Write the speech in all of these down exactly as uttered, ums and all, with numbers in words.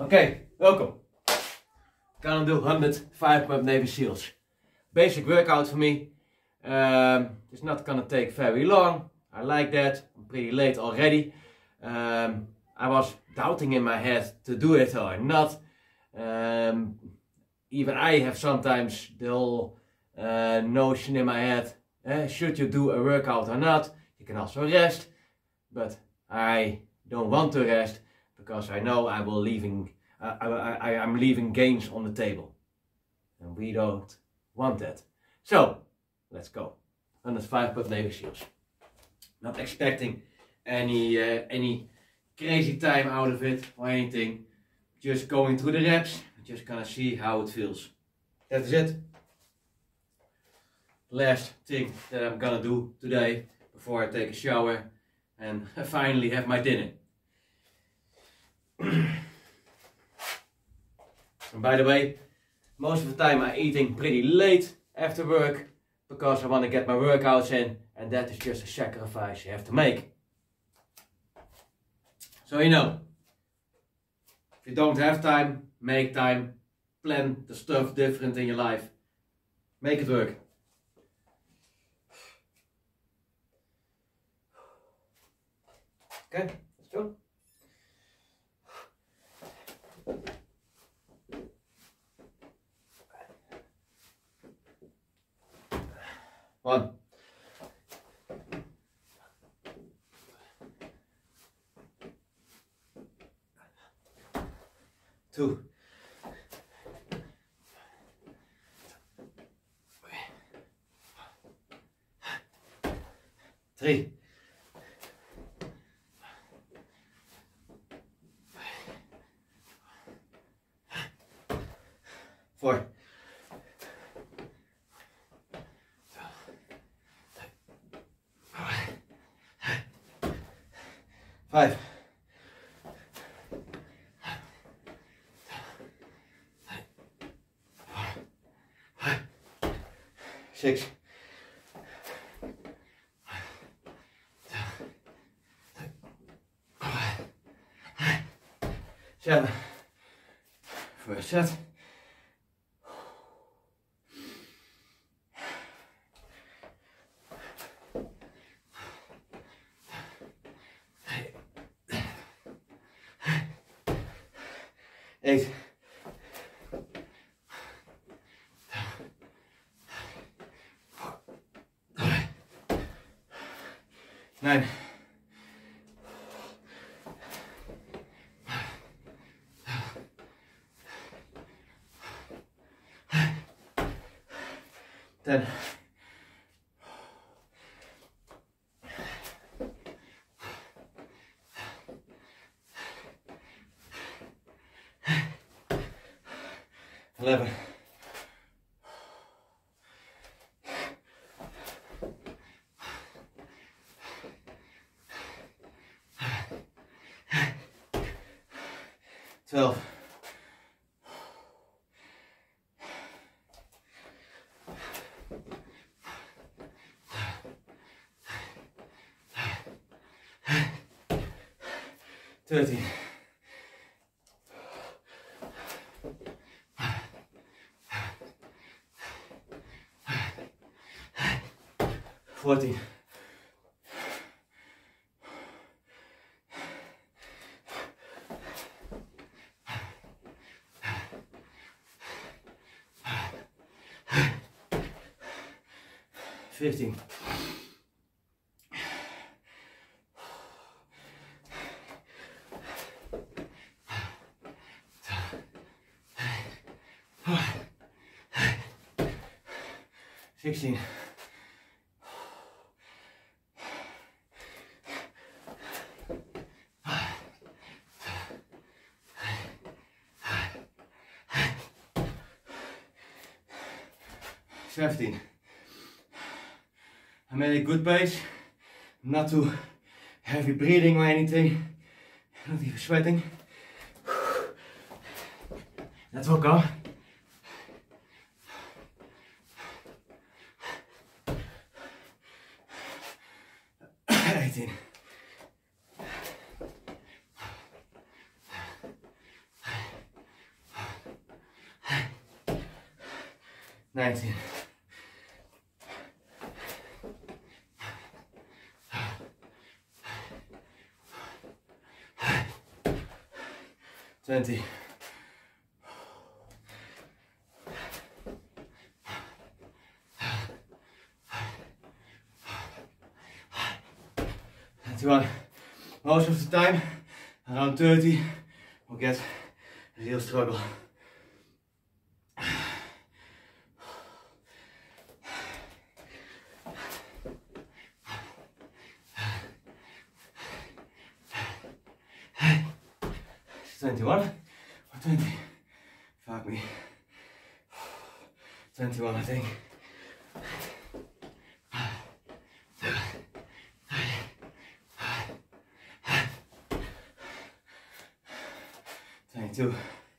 Okay, welcome. Gonna do one hundred five pump Navy Seals. Basic workout for me. Um, it's not gonna take very long. I like that. I'm pretty late already. Um, I was doubting in my head to do it or not. Um, even I have sometimes the whole uh, notion in my head, eh, should you do a workout or not? You can also rest, but I don't want to rest because I know I will leaving, uh, I, I, I'm leaving gains on the table, and we don't want that. So let's go. one hundred five pump Navy Seals. Not expecting any uh, any crazy time out of it or anything. Just going through the reps. Just gonna see how it feels. That is it. Last thing that I'm gonna do today before I take a shower and finally have my dinner. And by the way, most of the time I'm eating pretty late after work because I want to get my workouts in, and that is just a sacrifice you have to make. So you know, if you don't have time, make time, plan the stuff different in your life, make it work. Okay, let's go. One. Two. Three. Four. Five. Six. Seven. First set. Eight. Nine. Ten. Eleven. Twelve. Thirteen. Fourteen. Fifteen. Sixteen. Seventeen. I'm at a good pace, not too heavy breathing or anything, not even sweating. Let's walk on. eighteen. nineteen. twenty. twenty-one. Most of the time, around thirty, we'll get a real struggle. twenty-one or twenty. Fuck me. twenty-one, I think. twenty-two.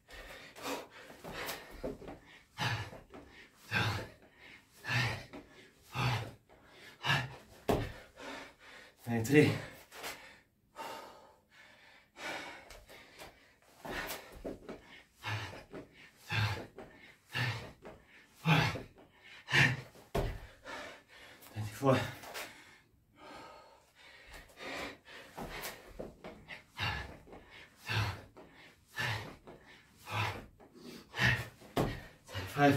twenty-three. twenty-four. twenty-five.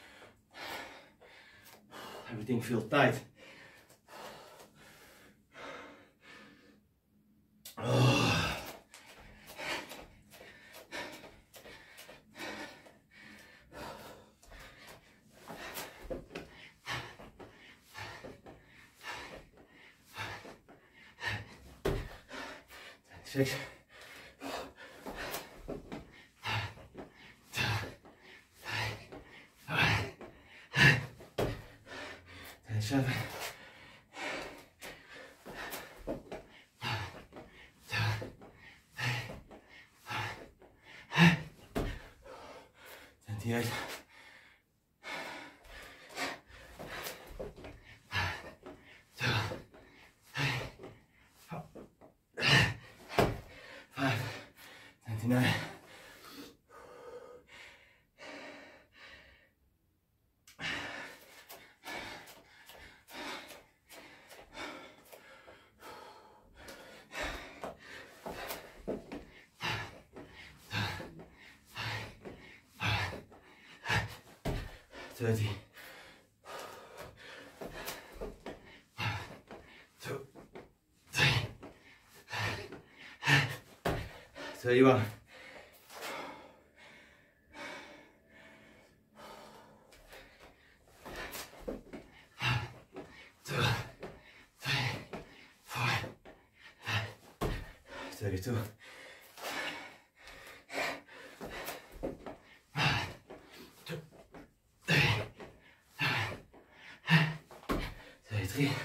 Everything feels tight. Oh. twenty-six. twenty-seven. twenty-eight. Five. twenty-nine. thirty. Two. Three. thirty-one. Two. Three. Four. thirty-two. thirty-three.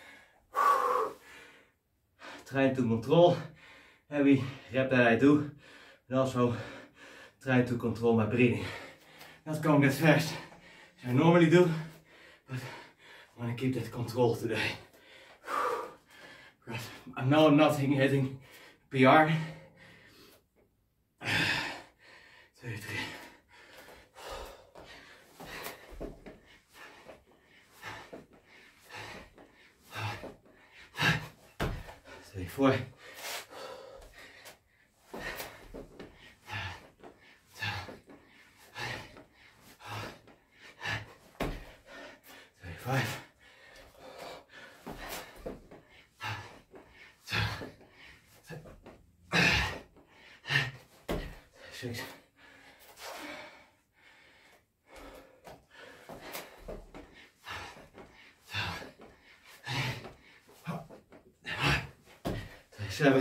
Trying to control every rep that I do, and also trying to control my breathing. Not going as fast as I normally do, but I want to keep that control today. Because I know I'm not hitting P R. thirty-three. thirty-four. thirty-five. thirty-six. thirty-seven.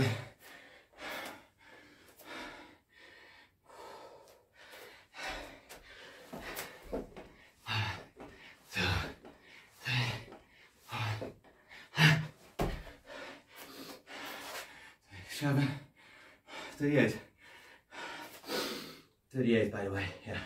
thirty-seven. thirty-eight. thirty-eight, by the way, yeah.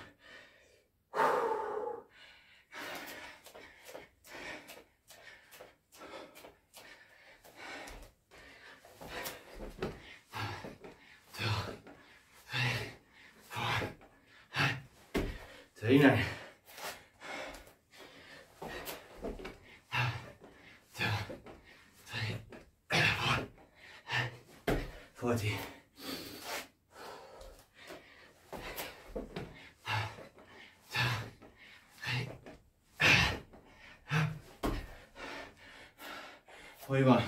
thirty-nine. forty-one.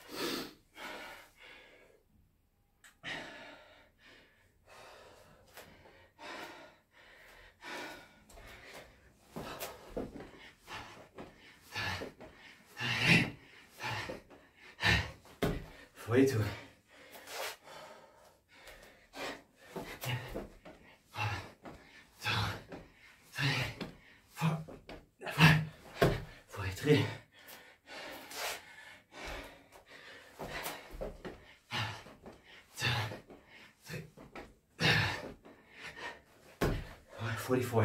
forty-two. forty-three. forty-four.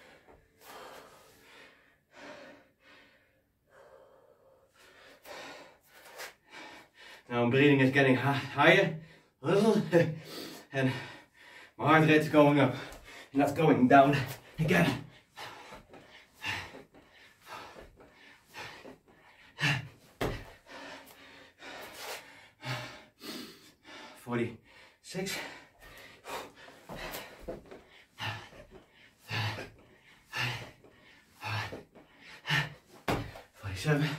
Now breathing is getting higher, and my heart rate is going up, and that's going down again. forty-six. forty-seven.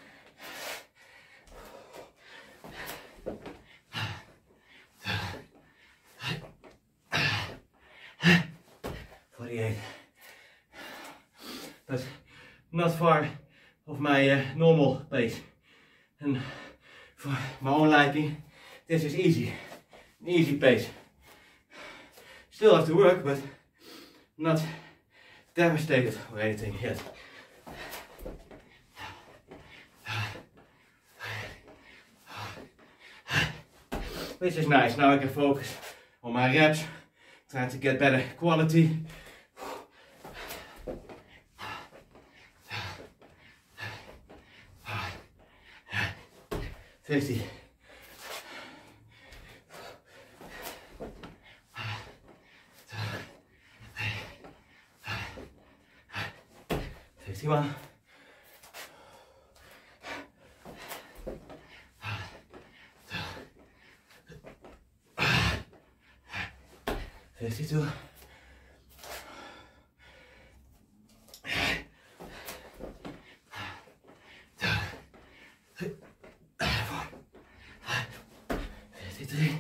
forty-eight. That's not far of my uh, normal pace, and for my own liking, this is easy, an easy pace. Still have to work, but not devastated or anything yet. Which is nice. Now I can focus on my reps, trying to get better quality. fifty. fifty-one. fifty-two. fifty-three.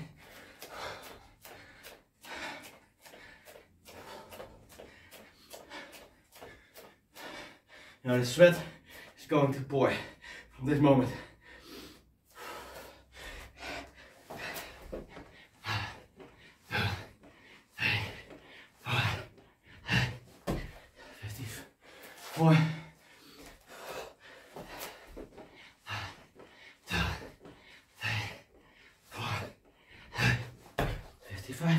Now the sweat is going to pour from this moment. fifty-four. fifty-five.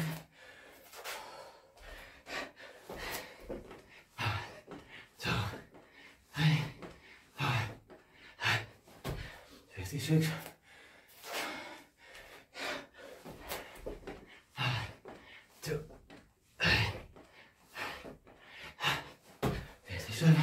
fifty-six. Two. fifty-seven.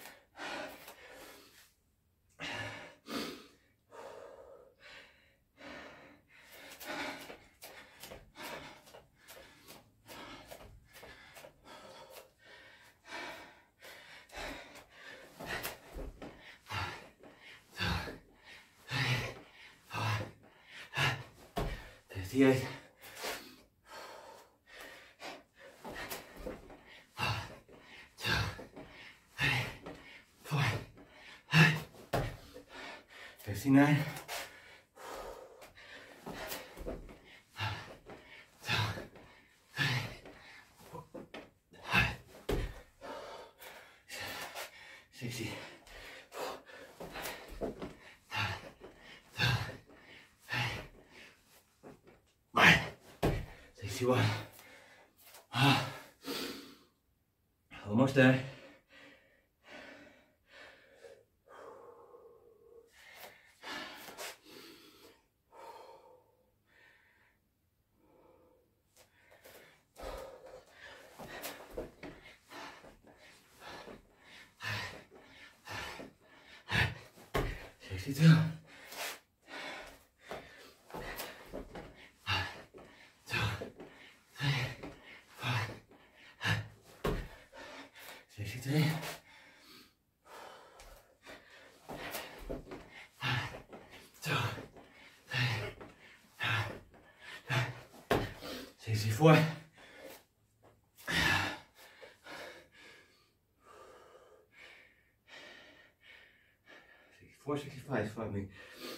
fifty-eight. fifty-nine. sixty. sixty-one. Ah, almost there. sixty-two. sixty-three. sixty-four. sixty-four, sixty-five, fuck me.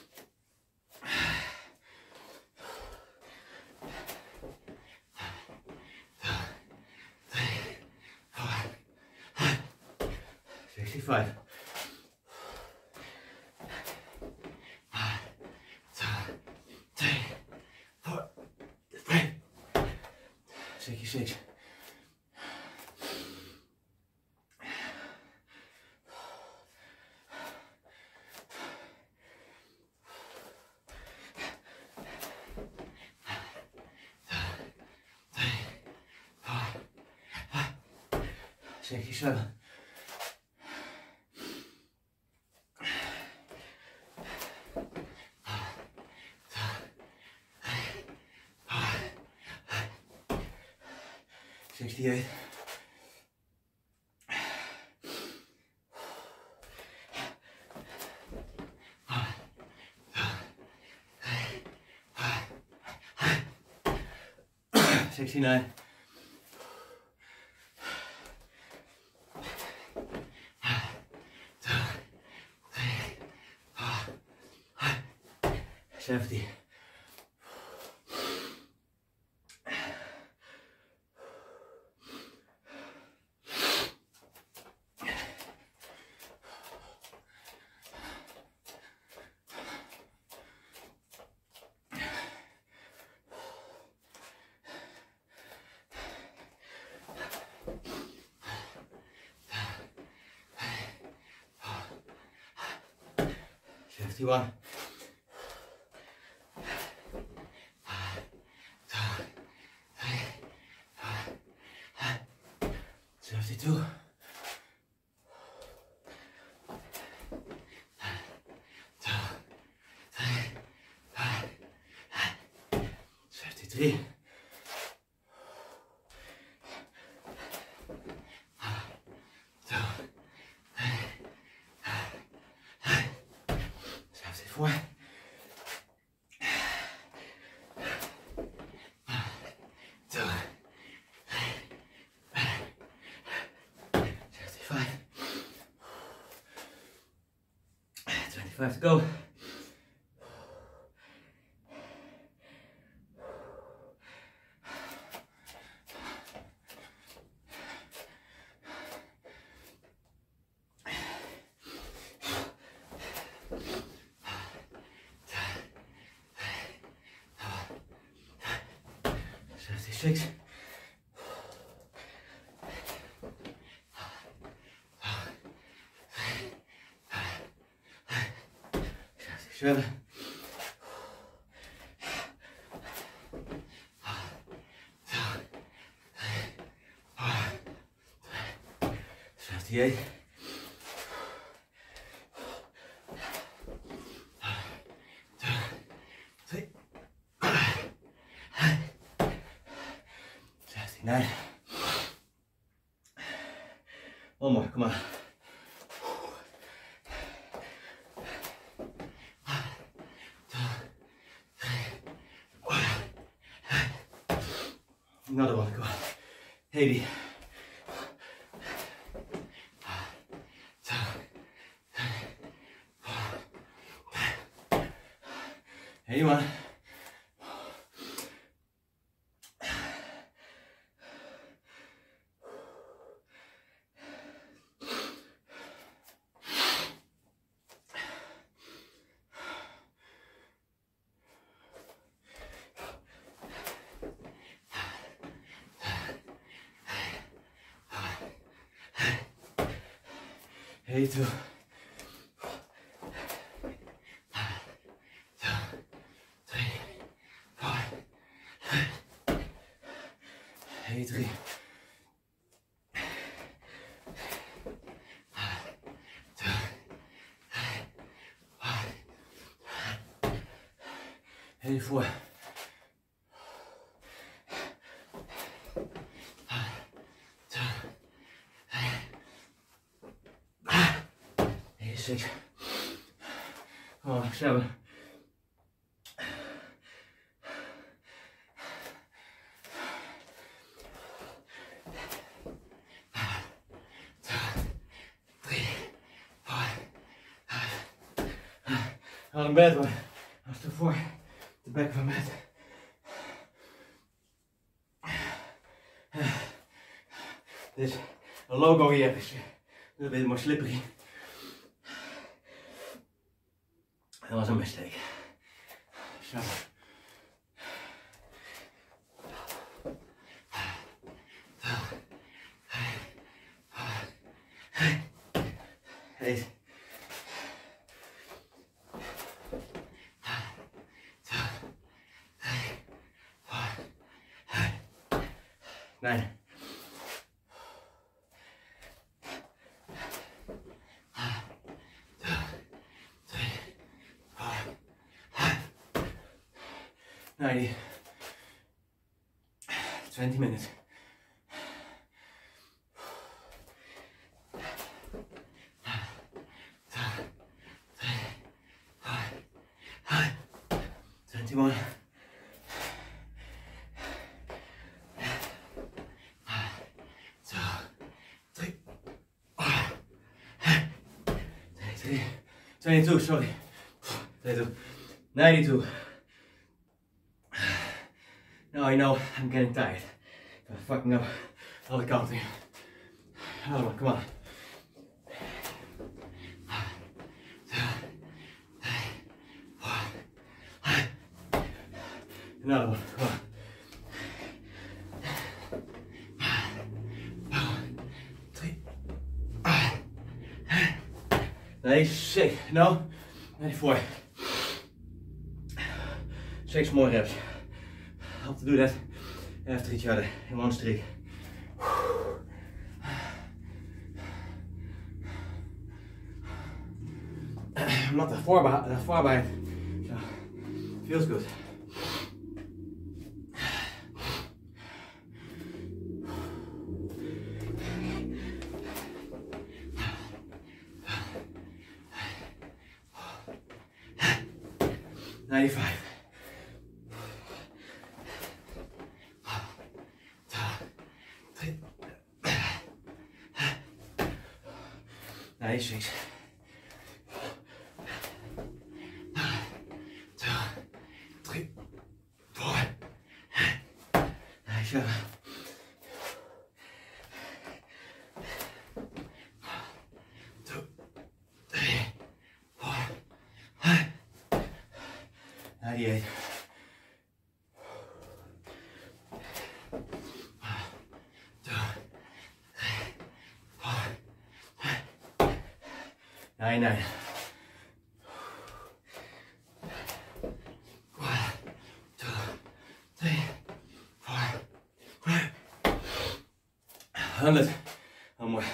sixty-five. sixty-six. sixty-seven. sixty-eight. sixty-nine. seventy. seventy-one. seventy-two. seventy-three. seventy-four. seventy-five. twenty-five to go. seventy-six. seventy-seven. seventy-eight. seventy-nine. One more, come on. Another one, come on. eighty. eighty-one. eighty-two. eighty-three. eighty-four. eighty-six. Come on, seven. Out in bed, I was before the back of my bed. This logo here is a little bit more slippery. That was a mistake. So. Eight. Nine. Ninety. Twenty minutes. Twenty-one. Two, three, twenty-three, twenty-two, sorry, twenty-two, ninety-two. Now I know I'm getting tired. I'm fucking up all the counting. Come on, come on. Another one, come on. Three. ninety-six, no, ninety-four. Six more reps. I have to do that after each other in one streak. I'm not that far behind, that far behind, so feels good. ninety-five. ninety-six. Two, three, four, ninety-seven. Two, three, four, ninety-eight. ninety-nine. One, two, three, four, five. Hundred. One more.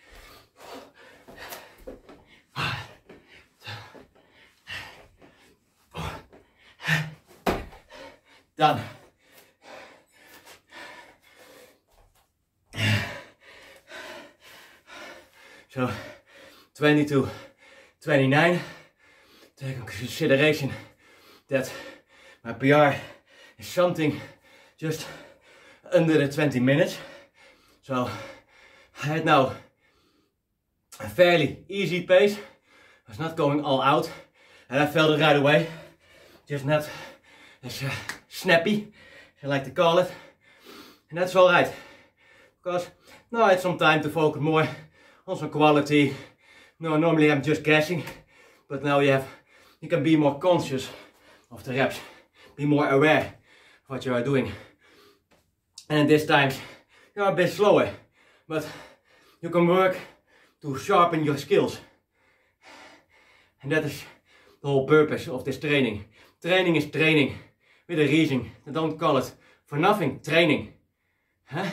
One, two, four. Done. So, twenty-two, twenty-nine. Take into consideration that my P R is something just under the twenty minutes. So I had now a fairly easy pace. I was not going all out and I felt it right away. Just not as uh, snappy, as I like to call it. And that's alright. Because now I had some time to focus more on some quality. No, normally I'm just guessing, but now you have, you can be more conscious of the reps, be more aware of what you are doing. And this time you're a bit slower, but you can work to sharpen your skills. And that is the whole purpose of this training. Training is training with a reason. I don't call it for nothing training. Huh?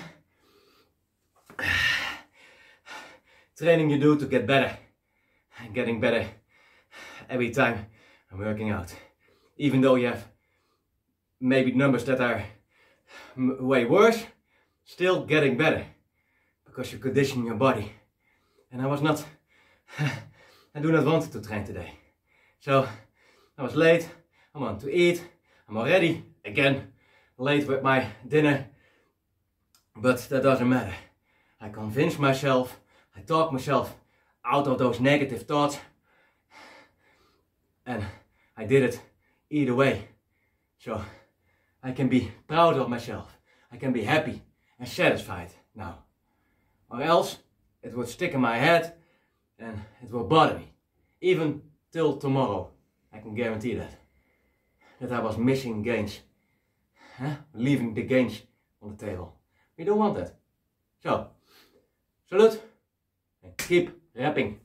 Training you do to get better. And getting better every time I'm working out. Even though you have maybe numbers that are m way worse, still getting better. Because you condition your body. And I was not, I do not want to train today. So I was late, I want to eat, I'm already, again, late with my dinner. But that doesn't matter. I convince myself, I talk myself out of those negative thoughts, and I did it either way. So I can be proud of myself. I can be happy and satisfied now. Or else it would stick in my head and it will bother me. Even till tomorrow. I can guarantee that. That I was missing gains. Huh? Leaving the gains on the table. We don't want that. So, salute and keep rapping.